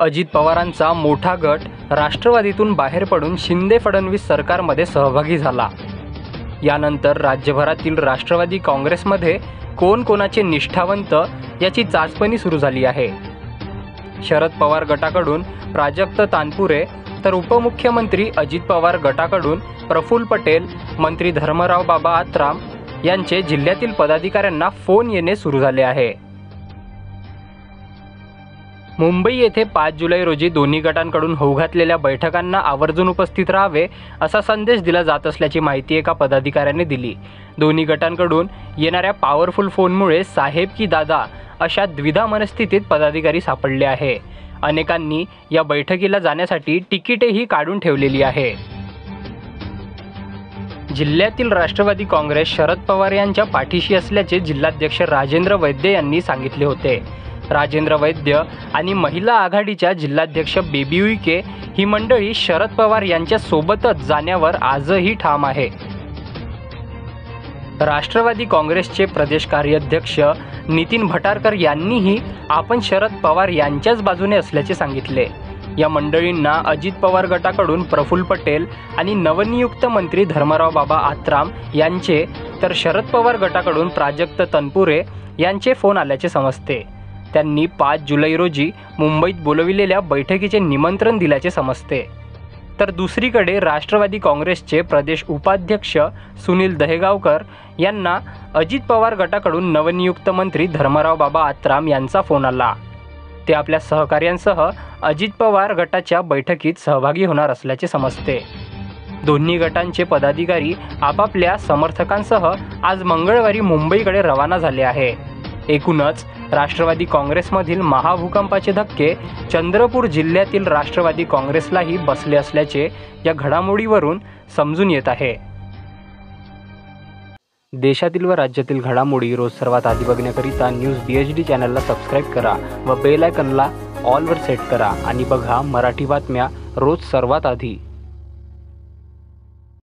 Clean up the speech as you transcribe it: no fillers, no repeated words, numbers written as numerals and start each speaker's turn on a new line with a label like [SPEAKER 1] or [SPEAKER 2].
[SPEAKER 1] अजित पवारांचा मोठा गट राष्ट्रवादीतून बाहेर पडून शिंदे-फडणवीस सरकारमध्ये सहभागी झाला। यानंतर राज्यभरातील राष्ट्रवादी काँग्रेसमध्ये कोण कोणाचे निष्ठावंत याची चाचपणी सुरू झाली आहे। शरद पवार गटाकडून प्राजक्त तानपुरे तर उपमुख्यमंत्री अजित पवार गटाकडून प्रफुल्ल पटेल, मंत्री धर्मराव बाबा आत्राम यांचे जिल्ह्यातील पदाधिकाऱ्यांना फोन येणे सुरू झाले आहे। मुंबई येथे 5 जुलै रोजी दोन्ही गटांकडून होऊ घातलेल्या बैठकांना आवर्जून उपस्थित राहावे असा संदेश दिला जात असल्याची माहिती एका पदाधिकाऱ्याने दिली। दोन्ही गटांकडून येणाऱ्या पॉवरफुल फोनमुळे साहेब की दादा अशा द्विधा मनस्थितीत पदाधिकारी सापडले आहे। अनेकांनी या बैठकीला जाण्यासाठी तिकीटेही काढून ठेवलेली आहे। जिल्ह्यातील राष्ट्रवादी काँग्रेस शरद पवार यांच्या पाठीशी असल्याचे जिल्हाध्यक्ष राजेंद्र वैद्य यांनी सांगितले होते। राजेंद्र वैद्य आणि महिला आघाडीच्या जिल्हाध्यक्ष बेबी उईके ही मंडळी शरद पवार यांच्या सोबतच जाण्यावर आजही ठाम आहे। राष्ट्रवादी काँग्रेसचे प्रदेश कार्याध्यक्ष नितीन भटारकर यांनीही आपण शरद पवार यांच्याच बाजूने असल्याचे सांगितले। या मंडळींना अजित पवार गटाकडून प्रफुल्ल पटेल आणि नवनियुक्त मंत्री धर्मराव बाबा आत्राम यांचे तर शरद पवार गटाकडून प्राजक्त तनपुरे यांचे फोन आल्याचे समजते। त्यांनी 5 जुलै रोजी मुंबईत बोलविलेल्या बैठकीचे निमंत्रण दिल्याचे समजते। तर दुसरीकडे राष्ट्रवादी काँग्रेसचे प्रदेश उपाध्यक्ष सुनील दहेगावकर यांना अजित पवार गटाकडून नवनियुक्त मंत्री धर्मराव बाबा आत्राम यांचा फोन आला। ते आपल्या सहकार्यांसह अजित पवार गटाच्या बैठकीत सहभागी होणार असल्याचे समजते। दोन्ही गटांचे पदाधिकारी आपापल्या समर्थकांसह आज मंगळवारी मुंबईकडे रवाना झाले आहे। एकूणच राष्ट्रवादी काँग्रेसमधील महाभूकंपाचे धक्के चंद्रपूर जिल्ह्यातील राष्ट्रवादी काँग्रेसलाही बसले असल्याचे या घडामोडीवरून समजून येत आहे। देशातील व राज्यातील घडामोडी रोज सर्वात आधी बघण्याकरिता न्यूज BHD चॅनलला सबस्क्राईब करा व बेल आयकॉनला ऑलवर सेट करा आणि बघा मराठी बातम्या रोज सर्वात आधी।